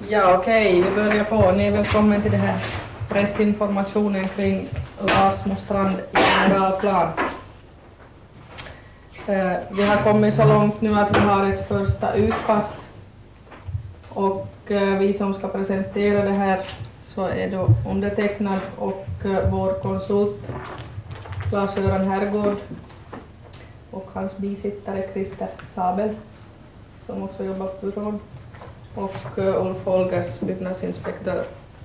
Ja, okej, vi börjar på. Ni är välkommen till det här pressinformationen kring Larsmostrand i generalplan. Vi har kommit så långt nu att vi har ett första utkast och vi som ska presentera det här så är då undertecknad och vår konsult Lars-Göran Herrgård och hans bisittare Christer Sabel som också jobbar på byrån och Ulf Holgers, byggnadsinspektör.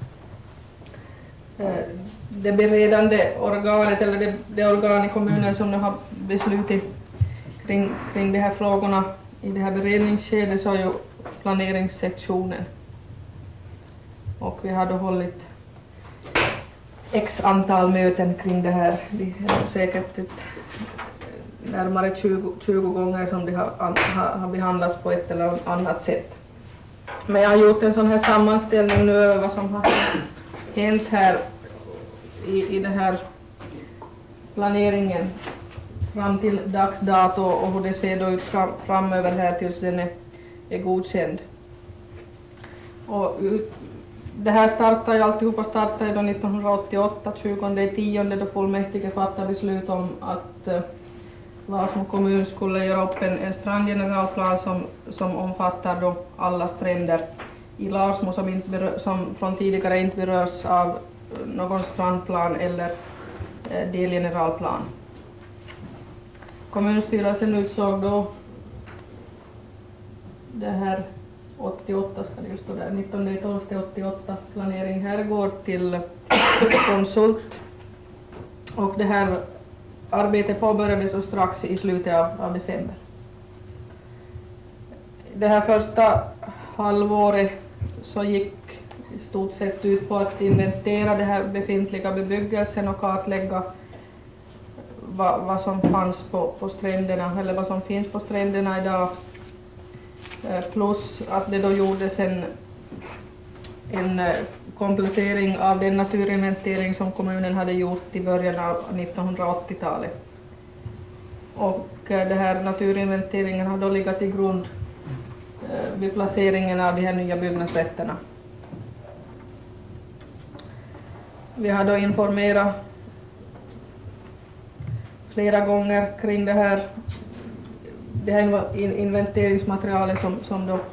Det beredande organet eller det organ i kommunen som nu har beslutat kring de här frågorna i det här beredningsskedet så är ju planeringssektionen. Och vi har då hållit x antal möten kring det här. Det är säkert närmare 20 gånger som det har behandlats på ett eller annat sätt. Men jag har gjort en sån här sammanställning nu över vad som har hänt här i den här planeringen fram till dags dato och hur det ser då ut framöver här tills den är godkänd. Och det här alltihopa startade då 1988, 20/10 då fullmäktige fattade beslut om att Larsmo kommun skulle göra upp en strandgeneralplan som omfattar då alla stränder i Larsmo som från tidigare inte berörs av någon strandplan eller delgeneralplan. Kommunstyrelsen utsåg då det här 88 ska det ju stå där, 19/12/88 planering Herrgård till konsult och det här arbetet påbörjades så strax i slutet av december. Det här första halvåret så gick i stort sett ut på att inventera det här befintliga bebyggelsen och kartlägga vad som fanns på stränderna eller vad som finns på stränderna idag. Plus att det då gjordes en komplettering av den naturinventering som kommunen hade gjort i början av 1980-talet. Och det här naturinventeringen har då legat till grund vid placeringen av de här nya byggnadsrätterna. Vi har då informerat flera gånger kring det här inventeringsmaterialet som då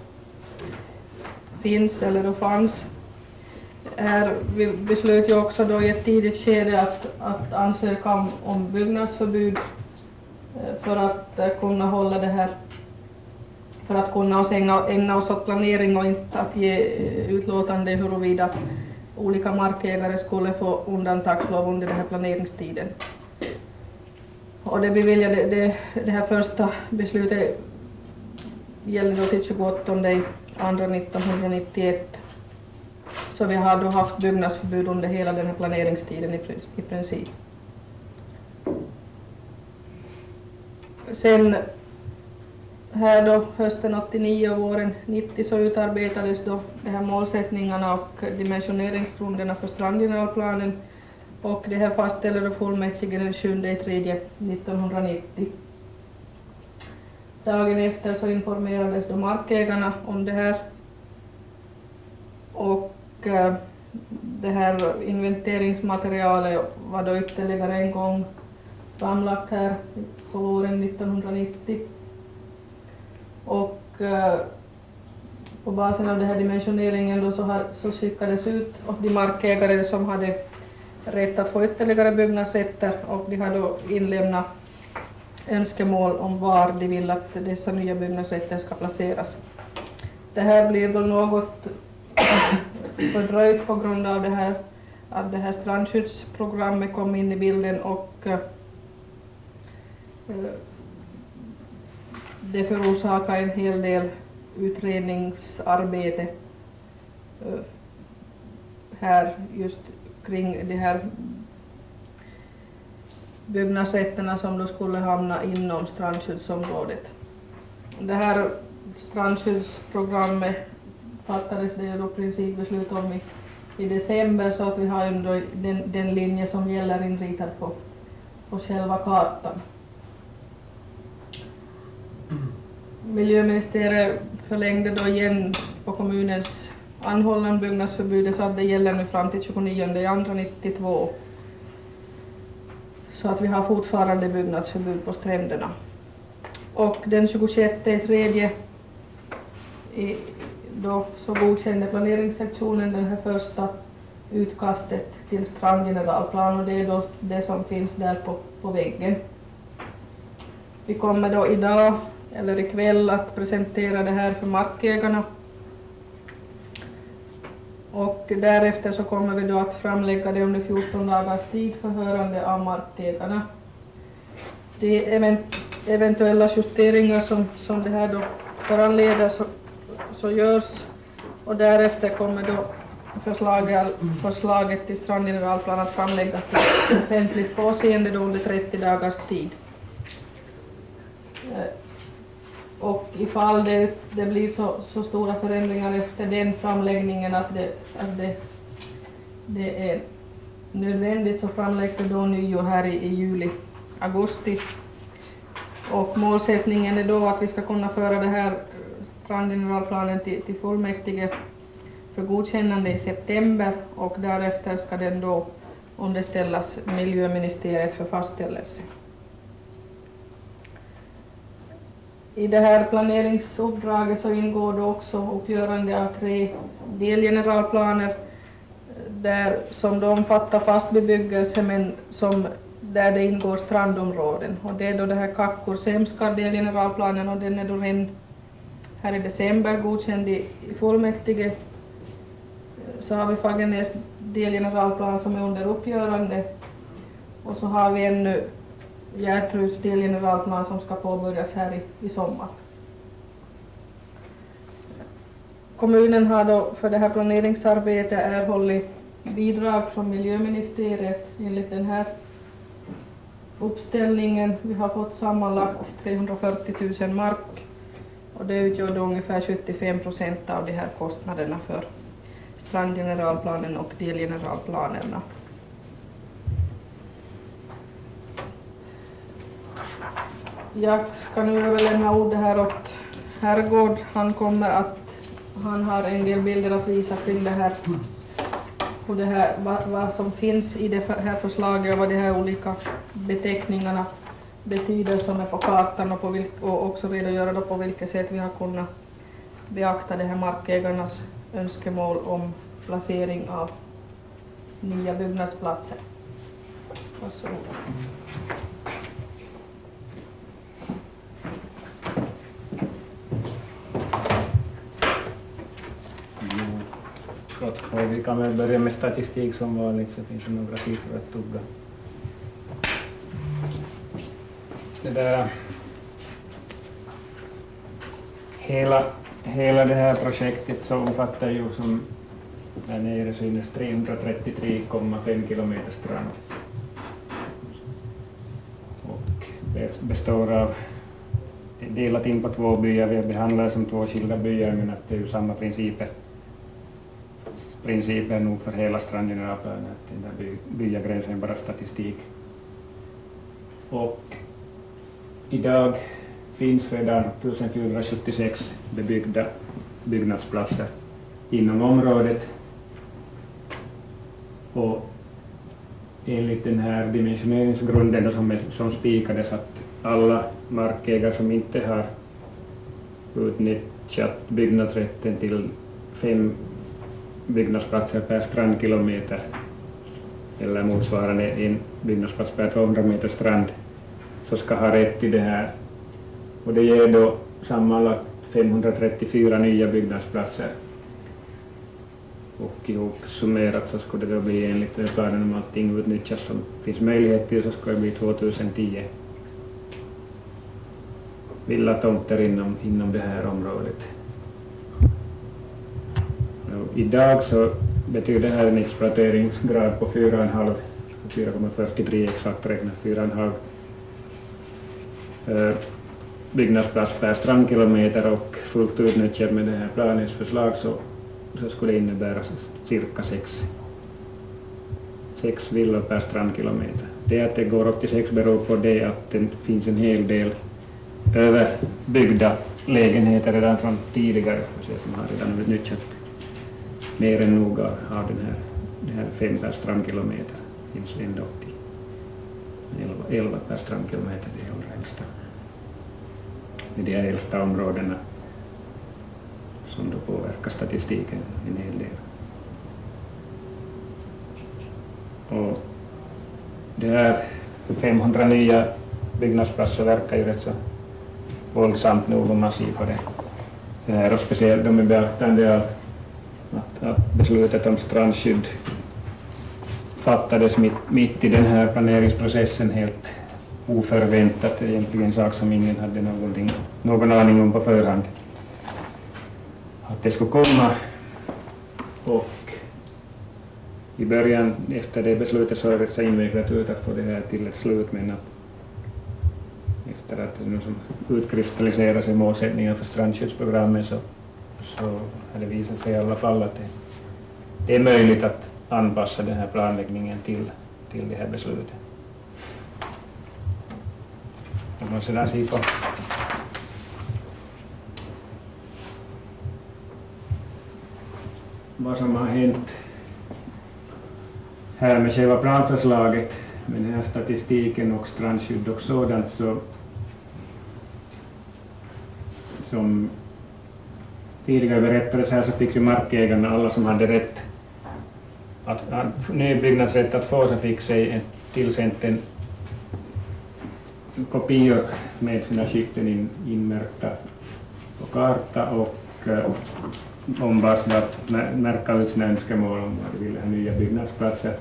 finns eller då fanns. Vi beslöt ju också då i ett tidigt skede att ansöka om byggnadsförbud för att kunna hålla det här, för att kunna ägna oss åt planering och inte att ge utlåtande huruvida olika markägare skulle få undantagslov under den här planeringstiden. Och det beviljade det här första beslutet gäller då till 28/2/1991. Så vi har då haft byggnadsförbud under hela den här planeringstiden i princip. Sen här då hösten 89 och våren 90 så utarbetades då de här målsättningarna och dimensioneringsgrunderna för strandgeneralplanen och det här fastställde då fullmäktige den 7/3/1990. Dagen efter så informerades då markägarna om det här och det här inventeringsmaterialet var då ytterligare en gång framlagt här på våren 1990 och på basen av den här dimensioneringen då så skickades ut och de markägare som hade rätt att få ytterligare byggnadsrätter och de har då inlämnat önskemål om var de vill att dessa nya byggnadsrätter ska placeras. Det här blir då något fördröjt på grund av att det här strandskyddsprogrammet kom in i bilden och det förorsakar en hel del utredningsarbete här just kring de här byggnadsrätterna som då skulle hamna inom strandskyddsområdet. Det här strandskyddsprogrammet fattades det då principbeslut om i december så att vi har ändå den linje som gäller inritad på själva kartan. Miljöministeriet förlängde då igen på kommunens anhållan byggnadsförbudet så att det gäller nu fram till 29/2/92. Så att vi har fortfarande byggnadsförbud på stränderna. Och den 26/3 då så godkände planeringssektionen den här första utkastet till strandgeneralplan, och det är då det som finns där på väggen. Vi kommer då idag eller ikväll att presentera det här för markägarna, och därefter så kommer vi då att framlägga det under 14 dagars tid för hörande av markägarna. De eventuella justeringar som det här då föranleder så görs, och därefter kommer då förslaget till strandgeneralplan att framläggas till offentligt påseende då under 30 dagars tid. Och ifall det blir så stora förändringar efter den framläggningen att det är nödvändigt, så framläggs det då nio här i juli-augusti. Och målsättningen är då att vi ska kunna föra det här strandgeneralplanen till fullmäktige för godkännande i september, och därefter ska den då underställas miljöministeriet för fastställelse. I det här planeringsuppdraget så ingår då också uppgörande av 3 delgeneralplaner som då omfattar fast bebyggelse men där det ingår strandområden. Och det är då det här Kakkur-Semskar delgeneralplanen, och den är då redan här i december godkänd i fullmäktige. Så har vi Fagernes delgeneralplan som är under uppgörande, och så har vi ännu Gertruds delgeneralplan som ska påbörjas här i sommar. Kommunen har då för det här planeringsarbetet erhållit bidrag från miljöministeriet enligt den här uppställningen. Vi har fått sammanlagt 340 000 mark, och det utgör då ungefär 75% av de här kostnaderna för strandgeneralplanen och delgeneralplanerna. Jag ska nu överlämna ordet här åt Herrgård. Han har en del bilder att visa kring det här, och det här vad som finns i det här förslaget och vad de här olika beteckningarna betyder som är på kartan, och också redogöra då på vilket sätt vi har kunnat beakta det här markägarnas önskemål om placering av nya byggnadsplatser. Varsågod. Vi kan väl börja med statistik som vanligt, så finns det några siffror att tugga. Hela det här projektet så omfattar ju, som där nere synes, 333,5 kilometer strand. Och det består av, delat in på 2 byar, vi behandlar det som 2 skilda byar, men att det är ju samma principer nog för hela strandgeneralplanen, att den där byagränsen är bara statistik. Och idag finns redan 1476 bebyggda byggnadsplatser inom området, och enligt den här dimensioneringsgrunden som spikades, att alla markägare som inte har utnyttjat byggnadsrätten till 5 byggnadsplatser per strandkilometer eller motsvarande en byggnadsplats per 200 meter strand, så ska ha rätt till det här. Och det ger då sammanlagt 534 nya byggnadsplatser. Och ihop summerat så skulle det då bli, enligt planen om allting utnyttjas som finns möjlighet till, så ska det bli 2010 villatomter inom det här området. Idag så betyder det här en exploateringsgrad på 4,43 exakt räknat, 4,5 byggnadsplats per strandkilometer, och fullt utnyttjat med det här planens förslag så skulle det innebära cirka 6 villor per strandkilometer. Det att det går upp till 6 beror på det att det finns en hel del överbyggda lägenheter redan från tidigare, som har redan utnyttjat mer än nog av det här 5 per strandkilometer finns ändå till 11 per strandkilometer, det är de äldsta. Det är de äldsta områdena som då påverkar statistiken en hel del. Och det här 500 nya byggnadsplatser verkar ju rätt så våldsamt nog om man ser på det. Så här, och speciellt med beaktande av att beslutet om strandskydd fattades mitt i den här planeringsprocessen helt oförväntat, egentligen en sak som ingen hade någon aning om på förhand att det skulle komma. Och i början efter det beslutet så är det så invecklat ut att få det här till ett slut, men att efter att det nu som utkristalliseras i målsättningen för strandskyddsprogrammet så har det visat sig i alla fall att det är möjligt att anpassa den här planläggningen till det här beslutet. Om man sedan ser på vad som har hänt här med själva planförslaget, med den här statistiken och strandskydd och sådant, så som tidigare berättades här så fick ju markägarna, alla som hade rätt att nybyggnadsrätt att få, så fick sig tillsänt en kopior med sina skiften inmärkta på karta och ombads att märka ut sina önskemål om att de ville ha nya byggnadsplatser.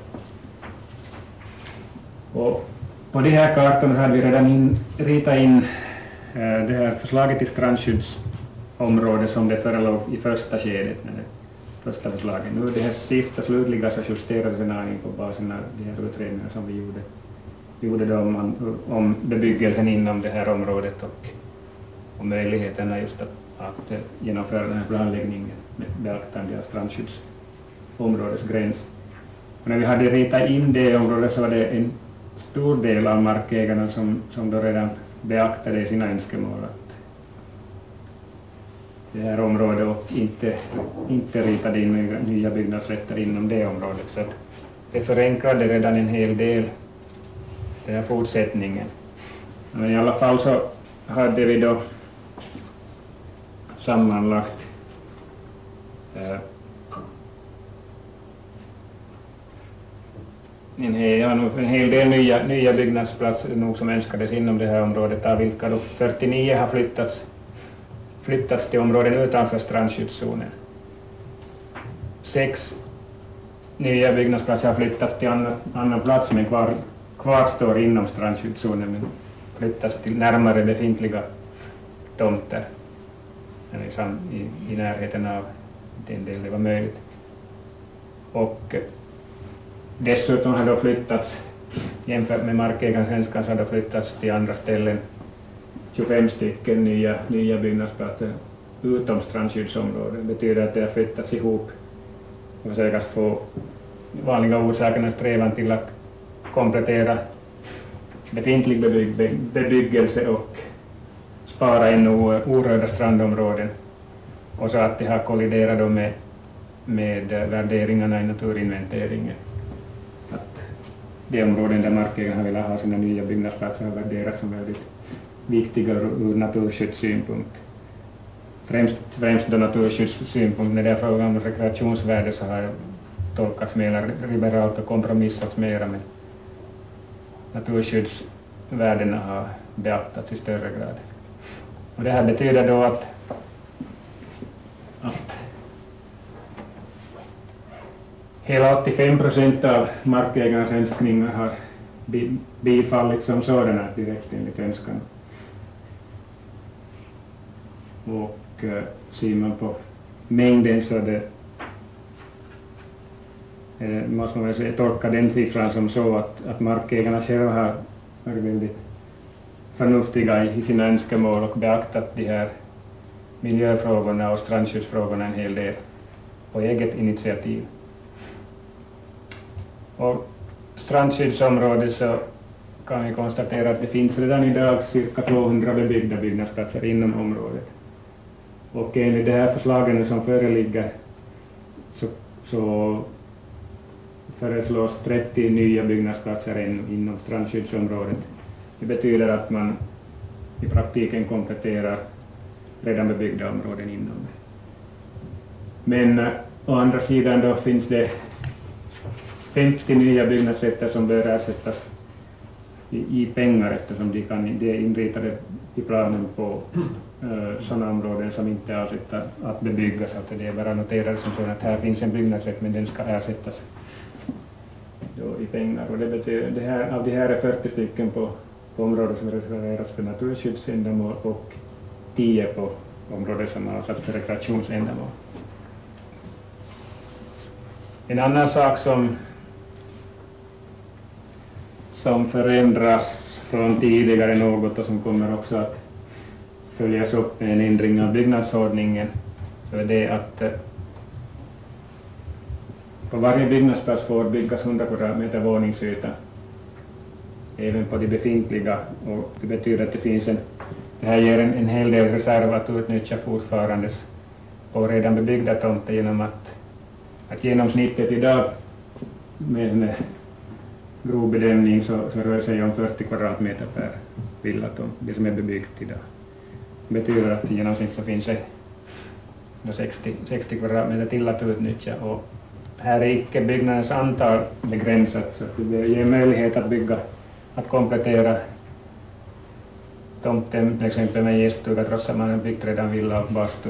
Och på de här kartorna hade vi redan ritat in det här förslaget till strandskyddsområde som det förelåg i första skedet, med det första förslaget. Nu det här sista slutliga så justerades en aning på basen av de här utredningar som vi gjorde då om bebyggelsen inom det här området och möjligheterna just att genomföra den här planläggningen med beaktande av strandskyddsområdets gräns. Och när vi hade ritat in det området så var det en stor del av markägarna som då redan beaktade sina önskemål att det här området och inte ritade in nya byggnadsrätter inom det området. Så att det förenklade redan en hel del den här fortsättningen. Men i alla fall så hade vi då sammanlagt en hel del nya byggnadsplatser nog som önskades inom det här området, av vilka då 49 har flyttats till områden utanför strandskyddszonen. 6 nya byggnadsplatser har flyttats till annan plats men kvarstår inom strandskyddszonen, men flyttas till närmare befintliga tomter i närheten av den del det var möjligt. Och dessutom har då flyttats, jämfört med markägarens önskan, så har det flyttats till andra ställen 25 stycken nya byggnadsplatser utom strandskyddsområdet. Det betyder att det har flyttats ihop och försökas få vanliga orsakerna strävan till att komplettera befintlig bebyggelse och spara ännu orörda strandområden, och så att det har kolliderat då med värderingarna i naturinventeringen. Att de områden där markägarna har velat ha sina nya byggnadsplatser har värderats som väldigt viktiga ur naturskyddssynpunkt. Främst då naturskyddssynpunkt, när det är frågan om rekreationsvärde så har tolkats mer liberalt och kompromissats mera, men naturskyddsvärdena har beaktats i större grad. Och det här betyder då att hela 85% av markägarnas önskningar har bifallits som sådana direkt enligt önskan. Och ser man på mängden så måste man väl tolka den siffran som så att markägarna själva har varit väldigt förnuftiga i sina önskemål och beaktat de här miljöfrågorna och strandskyddsfrågorna en hel del på eget initiativ. Och strandskyddsområdet så kan vi konstatera att det finns redan idag cirka 200 bebyggda byggnadsplatser inom området. Och enligt de här förslagen som föreligger så så föreslås 30 nya byggnadsplatser inom strandskyddsområdet. Det betyder att man i praktiken kompletterar redan bebyggda områden inom det. Men å andra sidan då finns det 50 nya byggnadsrätter som bör ersättas i pengar, eftersom de är inritade i planen på sådana områden som inte är avsedda att bebyggas. Att det är bara noterat som så att här finns en byggnadsrätt, men den ska ersättas då i pengar. Och det betyder, av de här är 40 stycken på områden som reserveras för naturskyddsändamål och 10 på områden som är avsatt för rekreationsändamål. En annan sak som förändras från tidigare något och som kommer också att följas upp med en ändring av byggnadsordningen, så är det att på varje byggnadsplats får byggas 100 kvadratmeter våningsyta, även på de befintliga, och det betyder att det här ger en hel del reserv att utnyttja fortfarandes på redan bebyggda tomter, genom att genomsnittet idag med en grov bedömning så rör sig om 40 kvadratmeter per villatomt, det som är bebyggt idag. Det betyder att i genomsnitt så finns det 60 kvadratmeter till att utnyttja, och här är icke byggnadens antal begränsat, så det ger möjlighet att komplettera tomten till exempel med gäststuga, trots att man har byggt redan villa och bastu.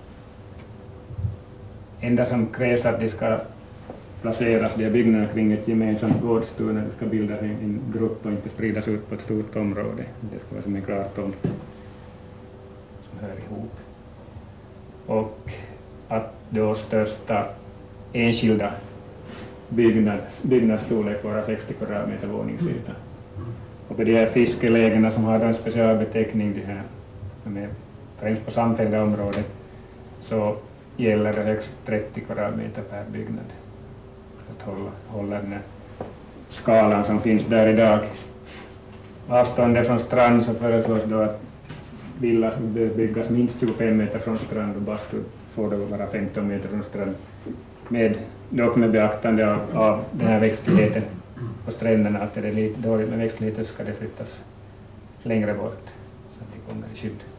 Enda som krävs att de ska placeras, de byggnaderna kring ett gemensamt gårdstug när det ska bildas en grupp och inte spridas ut på ett stort område. Det ska vara som en klar tomt som hör ihop. Och att då största enskilda byggnadsstorlek vara 60 kvadratmeter våningsyta. Och på de här fiskelägena som har en specialbeteckning, de här, som är främst på samfällda områden, så gäller det högst 30 kvadratmeter per byggnad. Att hålla den här skalan som finns där idag. Avståndet från strand så föreslås då att villa bör byggas minst 25 meter från strand, och bastu får då vara 15 meter från strand. Dock med beaktande av den här växtligheten på stränderna, att är det lite dåligt med växtligheten så ska det flyttas längre bort så att de kommer i skydd.